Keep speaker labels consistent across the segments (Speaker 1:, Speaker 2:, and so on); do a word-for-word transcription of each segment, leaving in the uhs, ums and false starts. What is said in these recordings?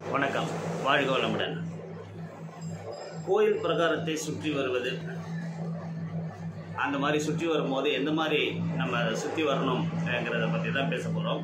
Speaker 1: வணக்கம். வாழ்க வளமுடன். கோயில் பிரகாரத்தை சுற்றி வருவது, அந்த மாதிரி சுற்றி வரும்போது எந்த மாதிரி நம்ம அதை சுற்றி வரணும்ங்கிறத பற்றி தான் பேச போகிறோம்.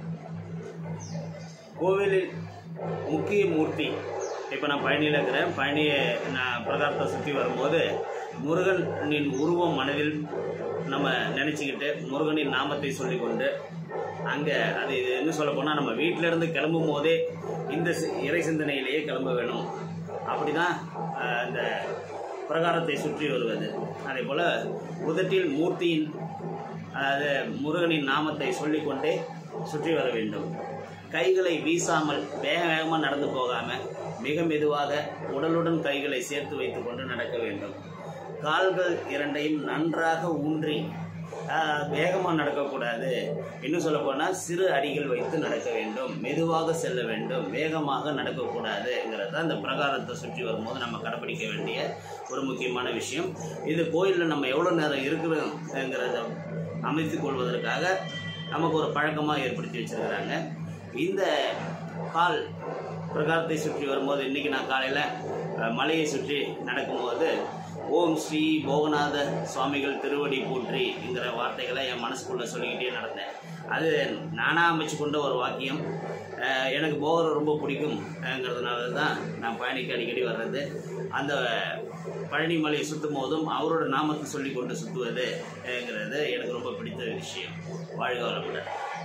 Speaker 1: கோவிலில் முக்கிய மூர்த்தி, இப்போ நான் பழனியில் இருக்கிறேன். பழனியை நான் பிரகாரத்தை சுற்றி வரும்போது முருகனின் உருவம் மனதில் நம்ம நினச்சிக்கிட்டு முருகனின் நாமத்தை சொல்லிக்கொண்டு அங்கே அது இது என்ன சொல்ல போனால் நம்ம வீட்டிலேருந்து கிளம்பும் போதே இந்த இறை சிந்தனையிலேயே கிளம்ப வேணும். அப்படி தான் இந்த பிரகாரத்தை சுற்றி வருவது. அதே போல் உதட்டில் மூர்த்தியின் அதாவது முருகனின் நாமத்தை சொல்லிக்கொண்டே சுற்றி வர வேண்டும். கைகளை வீசாமல் வேக வேகமாக நடந்து போகாமல் மிக மெதுவாக உடலுடன் கைகளை சேர்த்து வைத்து கொண்டு நடக்க வேண்டும். கால்கள் இரண்டையும் நன்றாக ஊன்றி வேகமாக நடக்கக்கூடாது. இன்னும் சொல்ல போனால் சிறு அடிகள் வைத்து நடக்க வேண்டும். மெதுவாக செல்ல வேண்டும், வேகமாக நடக்கக்கூடாதுங்கிறது தான் இந்த பிரகாரத்தை சுற்றி வரும்போது நம்ம கடைப்பிடிக்க வேண்டிய ஒரு முக்கியமான விஷயம். இது கோயிலில் நம்ம எவ்வளோ நேரம் இருக்கிறோங்கிறத அமைத்து கொள்வதற்காக நமக்கு ஒரு பழக்கமாக ஏற்படுத்தி வச்சுருக்கிறாங்க. இந்த கால் பிரகாரத்தை சுற்றி வரும்போது இன்றைக்கி நான் காலையில் மலையை சுற்றி நடக்கும்போது ஓம் ஸ்ரீ போகநாத சுவாமிகள் திருவடி போற்றிங்கிற வார்த்தைகளை என் மனசுக்குள்ளே சொல்லிக்கிட்டே நடந்தேன். அது நானாக அமைச்சு கொண்ட ஒரு வாக்கியம். எனக்கு போகரை ரொம்ப பிடிக்கும்ங்கிறதுனால தான் நான் பழனிக்கு அடிக்கடி வர்றது. அந்த பழனி மலையை சுற்றும் போதும் அவரோட நாமத்தை சொல்லி கொண்டு சுற்றுவதுங்கிறது எனக்கு ரொம்ப பிடித்த விஷயம். வாழ்க வளமுடன்.